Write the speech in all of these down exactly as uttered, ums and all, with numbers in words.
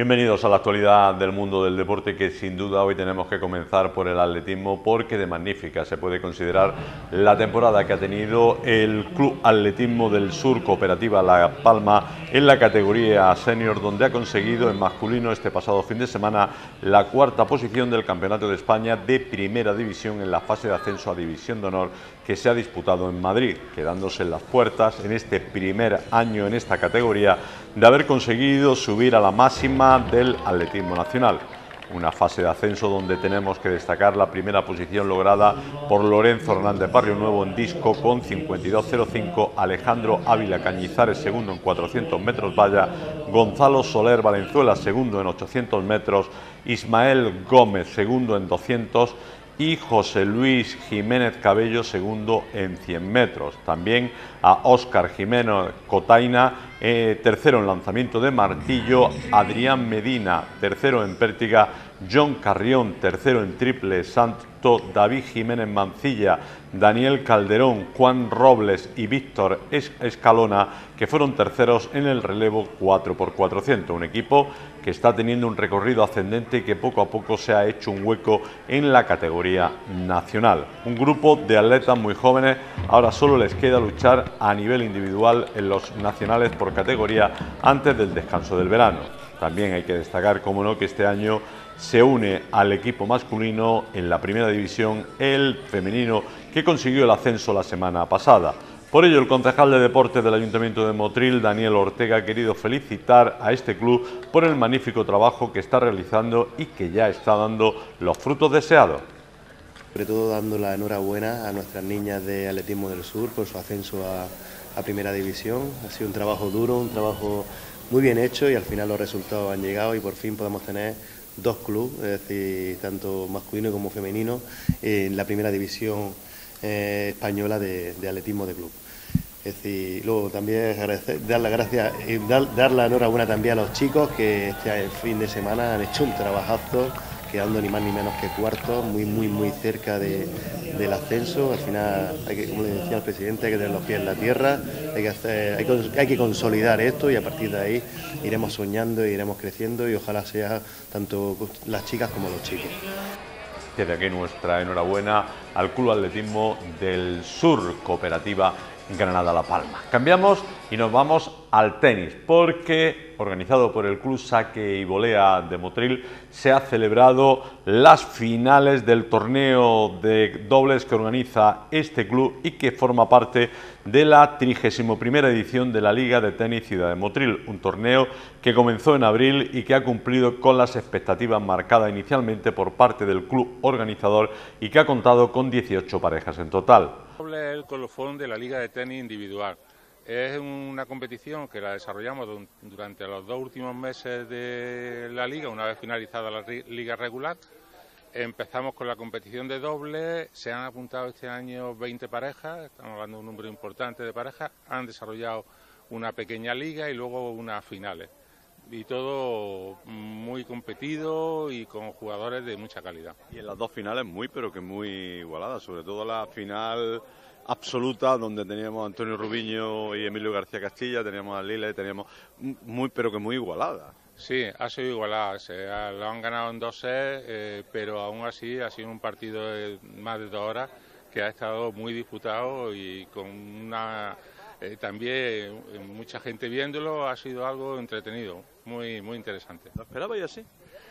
Bienvenidos a la actualidad del mundo del deporte, que sin duda hoy tenemos que comenzar por el atletismo, porque de magnífica se puede considerar la temporada que ha tenido el Club Atletismo del Sur Cooperativa La Palma en la categoría senior, donde ha conseguido en masculino este pasado fin de semana la cuarta posición del Campeonato de España de Primera División en la fase de ascenso a División de Honor que se ha disputado en Madrid, quedándose en las puertas en este primer año en esta categoría de haber conseguido subir a la máxima del atletismo nacional. Una fase de ascenso donde tenemos que destacar la primera posición lograda por Lorenzo Hernández Barrio Nuevo en disco con cincuenta y dos cero cinco, Alejandro Ávila Cañizares segundo en cuatrocientos metros valla, Gonzalo Soler Valenzuela segundo en ochocientos metros, Ismael Gómez segundo en doscientos y José Luis Jiménez Cabello segundo en cien metros. También a Óscar Jiménez Cotaina, eh, tercero en lanzamiento de martillo, Adrián Medina tercero en pértiga, John Carrión tercero en triple salto, David Jiménez Mancilla, Daniel Calderón, Juan Robles y Víctor Escalona, que fueron terceros en el relevo cuatro por cuatrocientos, un equipo que está teniendo un recorrido ascendente y que poco a poco se ha hecho un hueco en la categoría nacional. Un grupo de atletas muy jóvenes, ahora solo les queda luchar a nivel individual en los nacionales por categoría antes del descanso del verano. También hay que destacar, como no, que este año se une al equipo masculino en la primera división el femenino, que consiguió el ascenso la semana pasada. Por ello, el concejal de Deportes del Ayuntamiento de Motril, Daniel Ortega, ha querido felicitar a este club por el magnífico trabajo que está realizando y que ya está dando los frutos deseados. Sobre todo dando la enhorabuena a nuestras niñas de Atletismo del Sur por su ascenso a, a Primera División. Ha sido un trabajo duro, un trabajo muy bien hecho y al final los resultados han llegado y por fin podemos tener dos clubes, es decir, tanto masculino como femenino, en la Primera División eh, española de, de atletismo de club. Es decir, luego también agradecer, dar las gracias y dar, dar la enhorabuena también a los chicos que este fin de semana han hecho un trabajazo, quedando ni más ni menos que cuartos, muy muy muy cerca de, del ascenso. Al final, hay que, como le decía al presidente, hay que tener los pies en la tierra, hay que, hacer, hay, que, hay que consolidar esto y a partir de ahí iremos soñando, iremos creciendo y ojalá sea tanto las chicas como los chicos. Desde aquí nuestra enhorabuena al Club Atletismo del Sur Cooperativa Granada La Palma. Cambiamos y nos vamos al tenis, porque organizado por el Club Saque y Volea de Motril se ha celebrado las finales del torneo de dobles que organiza este club y que forma parte de la trigésima primera edición de la Liga de Tenis Ciudad de Motril, un torneo que comenzó en abril y que ha cumplido con las expectativas marcadas inicialmente por parte del club organizador y que ha contado con dieciocho parejas en total. Es el colofón de la Liga de Tenis Individual. Es una competición que la desarrollamos durante los dos últimos meses de la Liga, una vez finalizada la Liga regular. Empezamos con la competición de dobles, se han apuntado este año veinte parejas, estamos hablando de un número importante de parejas, han desarrollado una pequeña liga y luego unas finales. Y todo muy competido y con jugadores de mucha calidad. Y en las dos finales muy, pero que muy igualadas, sobre todo la final absoluta, donde teníamos a Antonio Rubiño y Emilio García Castilla, teníamos a Lille, teníamos muy, pero que muy igualada. Sí, ha sido igualada, se ha, lo han ganado en dos sets, eh, pero aún así ha sido un partido de más de dos horas que ha estado muy disputado y con una... Eh, también eh, mucha gente viéndolo, ha sido algo entretenido, muy muy interesante. ¿Lo esperabais así?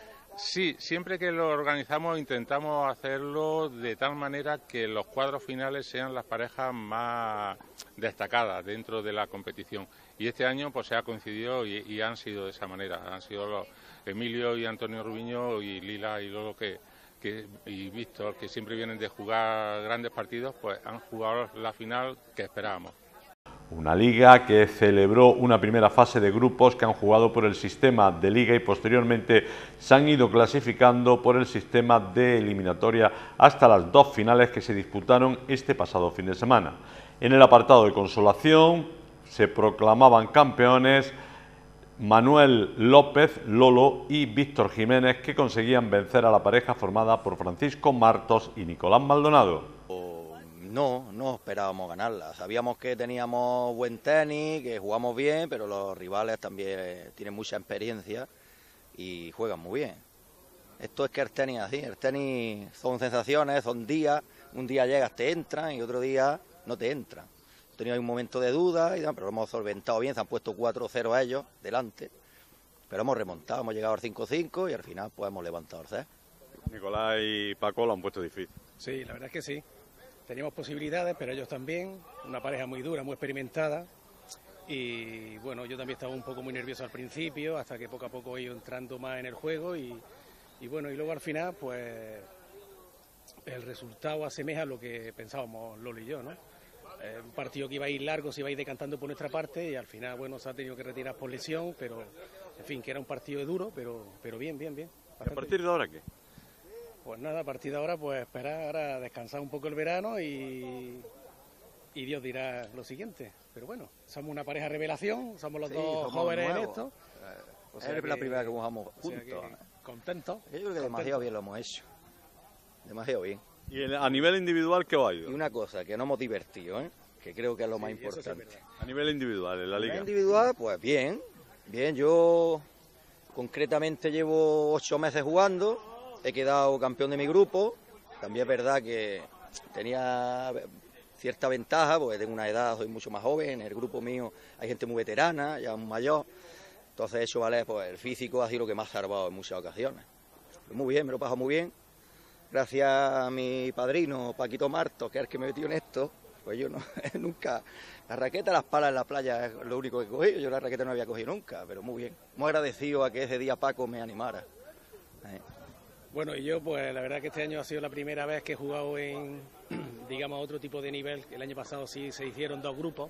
Sí, siempre que lo organizamos intentamos hacerlo de tal manera que los cuadros finales sean las parejas más destacadas dentro de la competición. Y este año pues se ha coincidido y, y han sido de esa manera. Han sido los Emilio y Antonio Rubiño y Lila y Lolo que, que, y Víctor, que siempre vienen de jugar grandes partidos, pues han jugado la final que esperábamos. Una liga que celebró una primera fase de grupos que han jugado por el sistema de liga y posteriormente se han ido clasificando por el sistema de eliminatoria hasta las dos finales que se disputaron este pasado fin de semana. En el apartado de consolación se proclamaban campeones Manuel López, Lolo y Víctor Jiménez, que conseguían vencer a la pareja formada por Francisco Martos y Nicolás Maldonado. No, no esperábamos ganarla. Sabíamos que teníamos buen tenis, que jugamos bien, pero los rivales también tienen mucha experiencia y juegan muy bien. Esto es que el tenis es así, el tenis son sensaciones, son días, un día llegas, te entran y otro día no te entran. He tenido un momento de duda, y, pero lo hemos solventado bien, se han puesto cuatro cero a ellos delante, pero hemos remontado, hemos llegado al cinco cinco y al final pues hemos levantado el set. Nicolás y Paco lo han puesto difícil. Sí, la verdad es que sí. Teníamos posibilidades, pero ellos también, una pareja muy dura, muy experimentada. Y bueno, yo también estaba un poco muy nervioso al principio, hasta que poco a poco he ido entrando más en el juego y, y bueno, y luego al final pues el resultado asemeja a lo que pensábamos Lolo y yo, ¿no? Eh, un partido que iba a ir largo, se iba a ir decantando por nuestra parte y al final, bueno, se ha tenido que retirar por lesión, pero en fin, que era un partido duro, pero, pero bien, bien, bien. ¿A partir de ahora qué? Pues nada, a partir de ahora pues esperar a descansar un poco el verano y, y Dios dirá lo siguiente. Pero bueno, somos una pareja revelación, somos los sí, dos somos jóvenes nuevos en esto. O sea es que, la primera que jugamos juntos. O sea contentos. Yo creo que demasiado bien lo hemos hecho. Demasiado bien. ¿Y a nivel individual qué va a ir? Y una cosa, que nos hemos divertido, ¿eh? Que creo que es lo sí, más importante. A nivel individual, en la liga. A nivel individual, pues bien. Bien, yo concretamente llevo ocho meses jugando. He quedado campeón de mi grupo. También es verdad que tenía cierta ventaja, porque tengo una edad, soy mucho más joven. En el grupo mío hay gente muy veterana, ya mayor. Entonces he hecho valer, pues el físico ha sido lo que me ha salvado en muchas ocasiones. Pero muy bien, me lo he pasado muy bien. Gracias a mi padrino, Paquito Marto, que es el que me metió en esto, pues yo no, nunca... La raqueta, las palas en la playa es lo único que he cogido. Yo la raqueta no había cogido nunca, pero muy bien. Muy agradecido a que ese día Paco me animara. Eh. Bueno, y yo, pues la verdad que este año ha sido la primera vez que he jugado en, digamos, otro tipo de nivel. El año pasado sí se hicieron dos grupos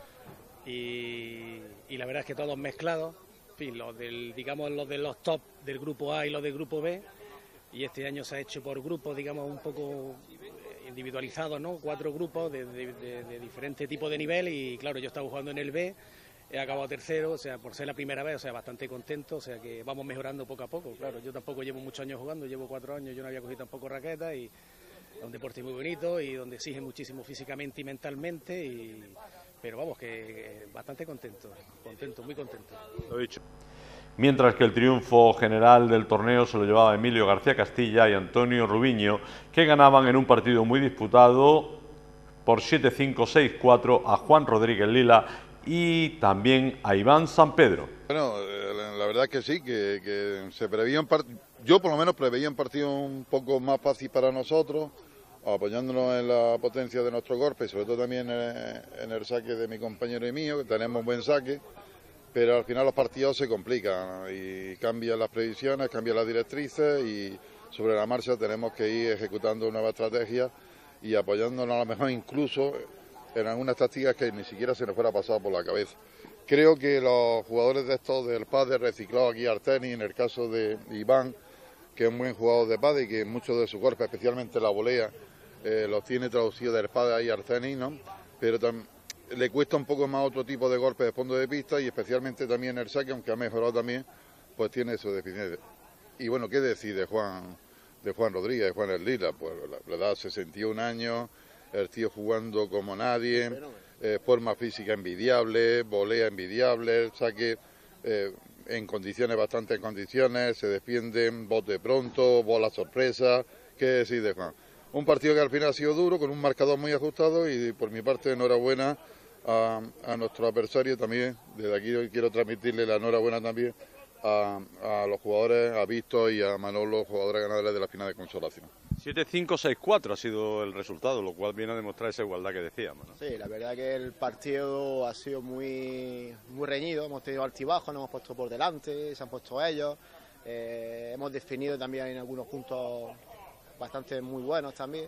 y, y la verdad es que todos mezclados. En fin, los del, digamos, los de los top del grupo A y los del grupo B. Y este año se ha hecho por grupos, digamos, un poco individualizados, ¿no? Cuatro grupos de, de, de, de diferentes tipos de nivel y, claro, yo estaba jugando en el B. He acabado tercero, o sea, por ser la primera vez, o sea, bastante contento, o sea, que vamos mejorando poco a poco, claro, yo tampoco llevo muchos años jugando, llevo cuatro años, yo no había cogido tampoco raqueta y es un deporte muy bonito y donde exige muchísimo físicamente y mentalmente, y, pero vamos, que bastante contento, contento, muy contento. Lo he dicho. Mientras que el triunfo general del torneo se lo llevaba Emilio García Castilla y Antonio Rubiño, que ganaban en un partido muy disputado por siete cinco, seis cuatro a Juan Rodríguez Lila y también a Iván San Pedro. Bueno, la verdad es que sí, que, que se preveía un partido, yo por lo menos preveía un partido un poco más fácil para nosotros, apoyándonos en la potencia de nuestro golpe, sobre todo también en, en el saque de mi compañero y mío, que tenemos buen saque, pero al final los partidos se complican y cambian las previsiones, cambian las directrices y sobre la marcha tenemos que ir ejecutando nuevas estrategias y apoyándonos a lo mejor incluso en algunas tácticas que ni siquiera se nos fuera pasado por la cabeza. Creo que los jugadores de estos del pádel reciclado aquí al tenis, en el caso de Iván, que es un buen jugador de pádel y que muchos de su cuerpo, especialmente la volea, eh, los tiene traducidos del pádel ahí al tenis, ¿no? Pero le cuesta un poco más otro tipo de golpes de fondo de pista y especialmente también el saque, aunque ha mejorado también, pues tiene su deficiencia. Y bueno, ¿qué decir de Juan, de Juan Rodríguez, de Juan El Lila? Pues la edad, sesenta y un años, el tío jugando como nadie, eh, forma física envidiable, volea envidiable, saque eh, en condiciones, bastante en condiciones, se defienden, bote pronto, bola sorpresa, ¿qué decir de Juan? Un partido que al final ha sido duro, con un marcador muy ajustado y por mi parte enhorabuena a, a nuestro adversario también, desde aquí quiero transmitirle la enhorabuena también a, a los jugadores, a Víctor y a Manolo, jugadores ganadores de la final de consolación. siete cinco, seis cuatro ha sido el resultado, lo cual viene a demostrar esa igualdad que decíamos, ¿no? Sí, la verdad que el partido ha sido muy, muy reñido, hemos tenido altibajos, nos hemos puesto por delante, se han puesto ellos, eh, hemos definido también en algunos puntos bastante muy buenos también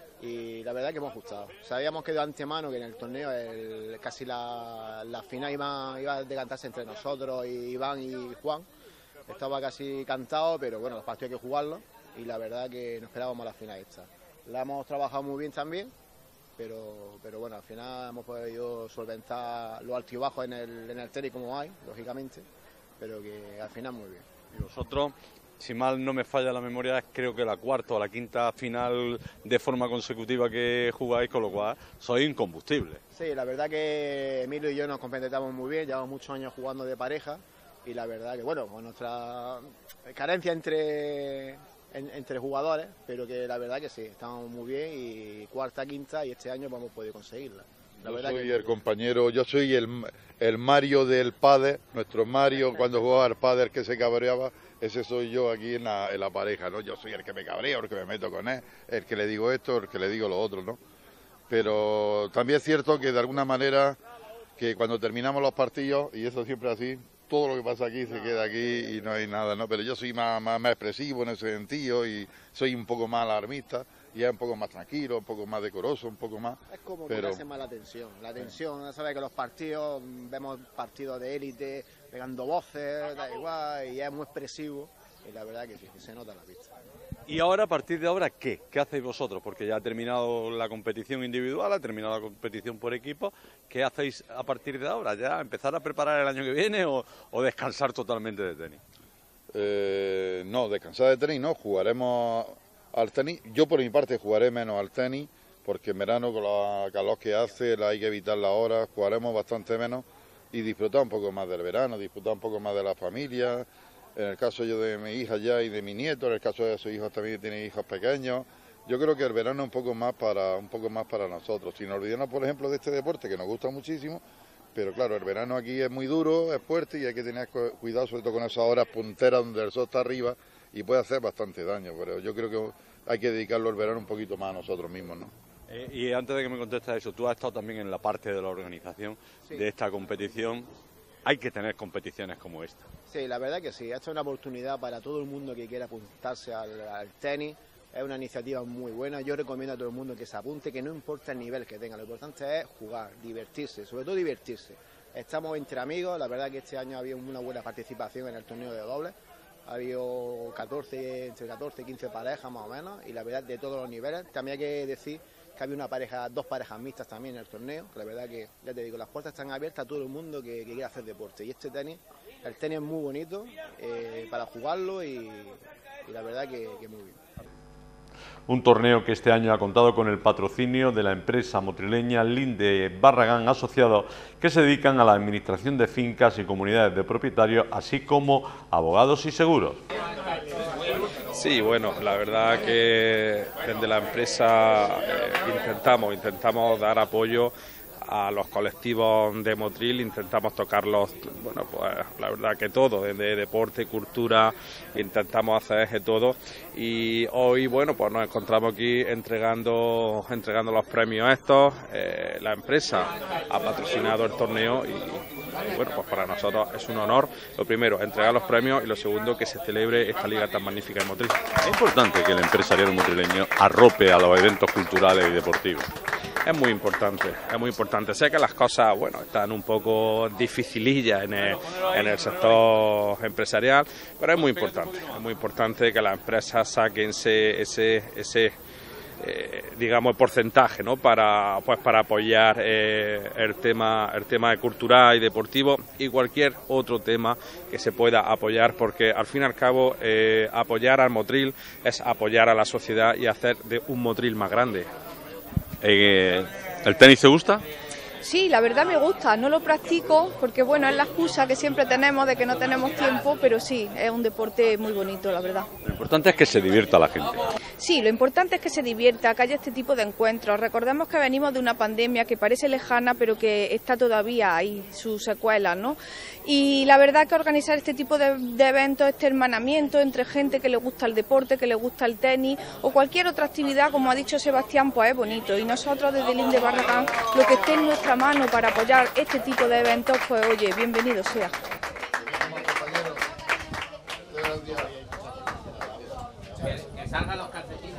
y la verdad que hemos gustado. Sabíamos que de antemano que en el torneo el, casi la, la final iba, iba a decantarse entre nosotros, y Iván y Juan, estaba casi cantado, pero bueno, los partidos hay que jugarlos. Y la verdad que nos esperábamos la final esta. La hemos trabajado muy bien también, pero, pero bueno, al final hemos podido solventar los altibajos en el, en el tenis como hay, lógicamente, pero que al final muy bien. Y vosotros, si mal no me falla la memoria, es creo que la cuarta o la quinta final de forma consecutiva que jugáis, con lo cual sois incombustibles. Sí, la verdad que Emilio y yo nos complementamos muy bien, llevamos muchos años jugando de pareja y la verdad que, bueno, con nuestra carencia entre, en, entre jugadores, pero que la verdad que sí, estamos muy bien y cuarta, quinta y este año vamos a poder conseguirla. La yo verdad soy que... el compañero, yo soy el, el Mario del pádel, nuestro Mario cuando jugaba al pádel que se cabreaba, ese soy yo aquí en la, en la pareja, ¿no? Yo soy el que me cabreo, el que me meto con él, el que le digo esto, el que le digo lo otro, ¿no? Pero también es cierto que de alguna manera que cuando terminamos los partidos, y eso siempre así, todo lo que pasa aquí se queda aquí y no hay nada, ¿no? Pero yo soy más, más, más expresivo en ese sentido y soy un poco más alarmista y es un poco más tranquilo, un poco más decoroso, un poco más... Es como pero... que hace más la tensión, la tensión, sabes que los partidos, vemos partidos de élite, pegando voces, da igual, y es muy expresivo, y la verdad que sí, que se nota en la pista. Y ahora, a partir de ahora, ¿qué? ¿Qué hacéis vosotros? Porque ya ha terminado la competición individual, ha terminado la competición por equipo. ¿Qué hacéis a partir de ahora? ¿Ya empezar a preparar el año que viene o, o descansar totalmente de tenis? Eh, no, descansar de tenis no, jugaremos al tenis. Yo por mi parte jugaré menos al tenis, porque en verano con la calor que hace hay que evitar las horas, jugaremos bastante menos y disfrutar un poco más del verano, disfrutar un poco más de la familia. En el caso yo de mi hija ya y de mi nieto, en el caso de sus hijos también que tienen hijos pequeños. Yo creo que el verano es un poco más para un poco más para nosotros. Sin olvidarnos, por ejemplo, de este deporte que nos gusta muchísimo, pero claro, el verano aquí es muy duro, es fuerte y hay que tener cuidado, sobre todo con esas horas punteras donde el sol está arriba y puede hacer bastante daño. Pero yo creo que hay que dedicarlo al verano un poquito más a nosotros mismos, ¿no? Eh, y antes de que me contestes eso, tú has estado también en la parte de la organización sí. de esta competición. Hay que tener competiciones como esta. Sí, la verdad que sí. Esta es una oportunidad para todo el mundo que quiera apuntarse al, al tenis. Es una iniciativa muy buena. Yo recomiendo a todo el mundo que se apunte, que no importa el nivel que tenga. Lo importante es jugar, divertirse, sobre todo divertirse. Estamos entre amigos. La verdad que este año ha habido una buena participación en el torneo de dobles. Ha habido catorce, entre catorce y quince parejas más o menos. Y la verdad de todos los niveles. También hay que decir que había una pareja, dos parejas mixtas también en el torneo, que la verdad que, ya te digo, las puertas están abiertas a todo el mundo que, que quiera hacer deporte. Y este tenis, el tenis es muy bonito eh, para jugarlo y, y la verdad que, que muy bien. Un torneo que este año ha contado con el patrocinio de la empresa motrileña Linde Barragán Asociados, que se dedican a la administración de fincas y comunidades de propietarios, así como abogados y seguros. Sí, bueno, la verdad que desde la empresa eh, intentamos, intentamos dar apoyo a los colectivos de Motril, intentamos tocarlos, bueno, pues la verdad que todo, desde deporte, cultura, intentamos hacer de todo y hoy, bueno, pues nos encontramos aquí entregando entregando los premios estos, eh, la empresa ha patrocinado el torneo y bueno, pues para nosotros es un honor, lo primero, entregar los premios y lo segundo, que se celebre esta liga tan magnífica en Motril. Es importante que el empresariado motrileño arrope a los eventos culturales y deportivos. Es muy importante, es muy importante. Sé que las cosas, bueno, están un poco dificilillas en el, en el sector empresarial, pero es muy importante. Es muy importante que las empresas saquen ese, ese, ese eh, digamos, porcentaje, ¿no? Para, pues, para apoyar eh, el tema, el tema cultural y deportivo y cualquier otro tema que se pueda apoyar, porque al fin y al cabo eh, apoyar al Motril es apoyar a la sociedad y hacer de un Motril más grande. Eh, ¿El tenis te gusta? Sí, la verdad me gusta, no lo practico porque bueno, es la excusa que siempre tenemos de que no tenemos tiempo, pero sí, es un deporte muy bonito, la verdad. Lo importante es que se divierta la gente. Sí, lo importante es que se divierta, que haya este tipo de encuentros. Recordemos que venimos de una pandemia que parece lejana, pero que está todavía ahí, sus secuelas, ¿no? Y la verdad que organizar este tipo de, de eventos, este hermanamiento entre gente que le gusta el deporte, que le gusta el tenis o cualquier otra actividad, como ha dicho Sebastián, pues es bonito. Y nosotros desde Linde Barragán, lo que esté en nuestra mano para apoyar este tipo de eventos, pues oye, bienvenido sea. Que salgan los calcetines.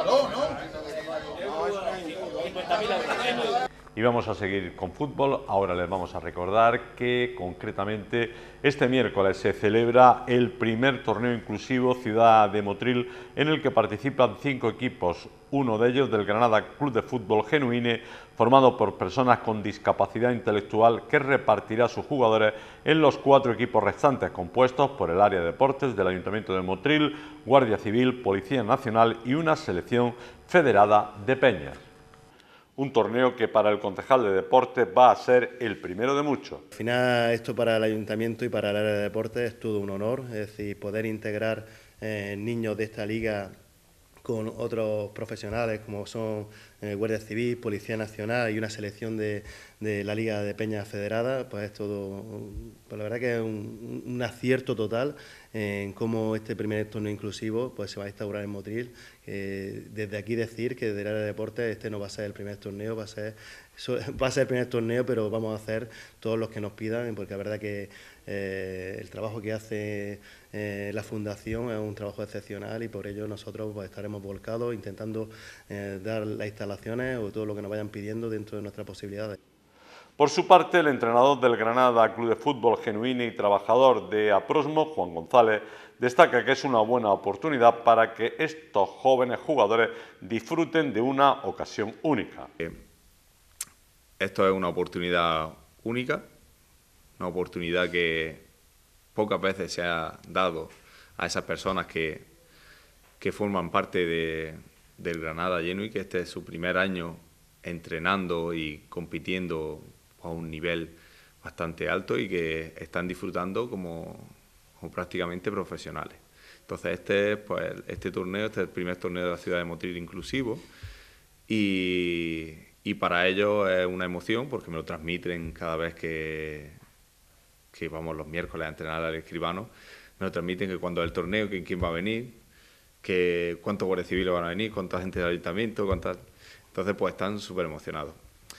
Y vamos a seguir con fútbol. Ahora les vamos a recordar que concretamente este miércoles se celebra el primer torneo inclusivo Ciudad de Motril, en el que participan cinco equipos, uno de ellos del Granada Club de Fútbol Genuine, formado por personas con discapacidad intelectual, que repartirá sus jugadores en los cuatro equipos restantes, compuestos por el área de deportes del Ayuntamiento de Motril, Guardia Civil, Policía Nacional y una selección federada de peñas. Un torneo que para el concejal de deportes va a ser el primero de muchos. Al final esto para el ayuntamiento y para el área de deportes es todo un honor, es decir, poder integrar eh, niños de esta liga con otros profesionales como son eh, Guardia Civil, Policía Nacional y una selección de, de la Liga de Peñas Federada, pues es todo, pues la verdad que es un, un acierto total en cómo este primer torneo inclusivo pues se va a instaurar en Motril. Eh, desde aquí decir que desde el área de deportes este no va a ser el primer torneo, va a ser, va a ser el primer torneo, pero vamos a hacer todos los que nos pidan, porque la verdad que eh, el trabajo que hace eh, la Fundación es un trabajo excepcional y por ello nosotros pues, estaremos volcados intentando eh, dar las instalaciones o todo lo que nos vayan pidiendo dentro de nuestras posibilidades. Por su parte, el entrenador del Granada Club de Fútbol genuino y trabajador de Aprosmo, Juan González, destaca que es una buena oportunidad para que estos jóvenes jugadores disfruten de una ocasión única. Esto es una oportunidad única, una oportunidad que pocas veces se ha dado a esas personas que, que forman parte de, del Granada Genuine, que este es su primer año entrenando y compitiendo a un nivel bastante alto y que están disfrutando como, como prácticamente profesionales. Entonces este, pues, este torneo, este es el primer torneo de la ciudad de Motril inclusivo y, y para ellos es una emoción porque me lo transmiten cada vez que, que vamos los miércoles a entrenar al escribano, me lo transmiten que cuando es el torneo, que quién va a venir, que cuántos guardias civiles van a venir, cuánta gente del ayuntamiento, cuántas... Entonces pues están súper emocionados.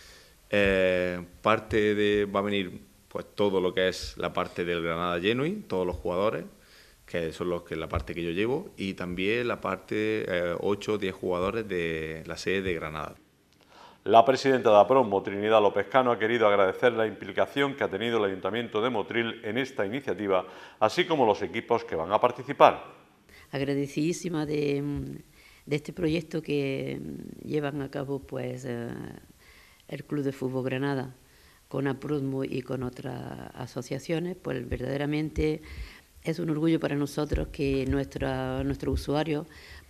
Eh, parte de, va a venir pues todo lo que es la parte del Granada Genuine, todos los jugadores, que son los que la parte que yo llevo, y también la parte eh, ocho o diez jugadores de la sede de Granada. La presidenta de Aprosmo, Trinidad López Cano, ha querido agradecer la implicación que ha tenido el Ayuntamiento de Motril en esta iniciativa, así como los equipos que van a participar. Agradecidísima de, de este proyecto que llevan a cabo pues eh, el Club de Fútbol Granada con Aprosmo y con otras asociaciones, pues verdaderamente es un orgullo para nosotros que nuestra, nuestros usuarios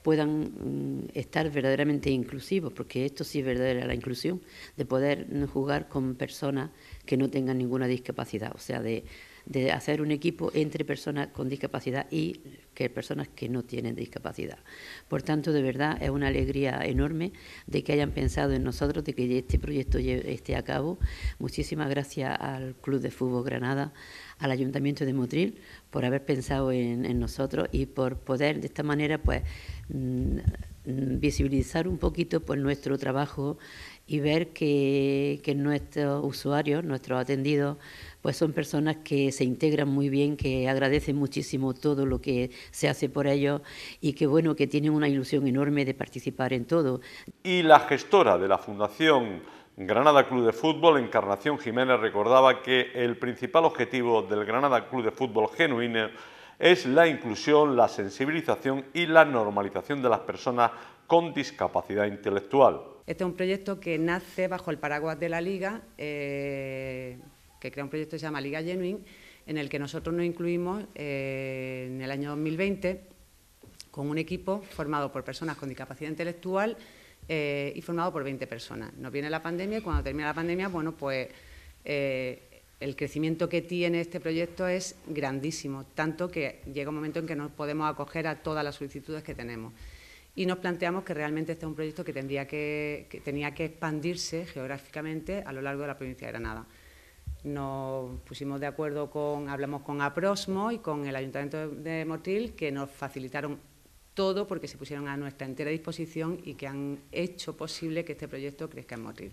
puedan estar verdaderamente inclusivos, porque esto sí es verdadera la inclusión, de poder jugar con personas que no tengan ninguna discapacidad, o sea, de, de hacer un equipo entre personas con discapacidad y que personas que no tienen discapacidad. Por tanto, de verdad, es una alegría enorme de que hayan pensado en nosotros, de que este proyecto esté a cabo. Muchísimas gracias al Club de Fútbol Granada, al Ayuntamiento de Motril, por haber pensado en, en nosotros y por poder de esta manera pues mm, visibilizar un poquito pues nuestro trabajo y ver que, que nuestros usuarios, nuestros atendidos, pues son personas que se integran muy bien, que agradecen muchísimo todo lo que se hace por ellos y que bueno, que tienen una ilusión enorme de participar en todo. Y la gestora de la Fundación Granada Club de Fútbol, Encarnación Jiménez, recordaba que el principal objetivo del Granada Club de Fútbol genuino es la inclusión, la sensibilización y la normalización de las personas con discapacidad intelectual. Este es un proyecto que nace bajo el paraguas de la Liga, eh, que crea un proyecto que se llama Liga Genuine, en el que nosotros nos incluimos eh, en el año dos mil veinte con un equipo formado por personas con discapacidad intelectual eh, y formado por veinte personas. Nos viene la pandemia y cuando termina la pandemia, bueno, pues eh, el crecimiento que tiene este proyecto es grandísimo, tanto que llega un momento en que no podemos acoger a todas las solicitudes que tenemos. Y nos planteamos que realmente este es un proyecto que, tendría que, que tenía que expandirse geográficamente a lo largo de la provincia de Granada. Nos pusimos de acuerdo con, hablamos con Aprosmo y con el Ayuntamiento de Motril, que nos facilitaron todo porque se pusieron a nuestra entera disposición y que han hecho posible que este proyecto crezca en Motril.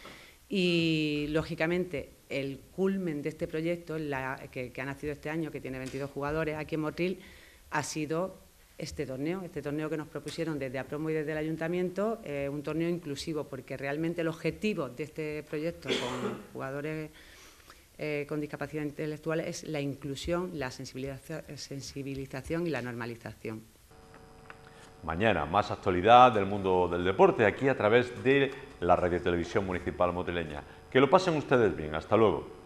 Y, lógicamente, el culmen de este proyecto, la, que, que ha nacido este año, que tiene veintidós jugadores aquí en Motril, ha sido este torneo, este torneo que nos propusieron desde Aprosmo y desde el Ayuntamiento, eh, un torneo inclusivo, porque realmente el objetivo de este proyecto con jugadores eh, con discapacidad intelectual es la inclusión, la sensibilización, sensibilización y la normalización. Mañana, más actualidad del mundo del deporte aquí a través de la Radio Televisión Municipal motrileña. Que lo pasen ustedes bien. Hasta luego.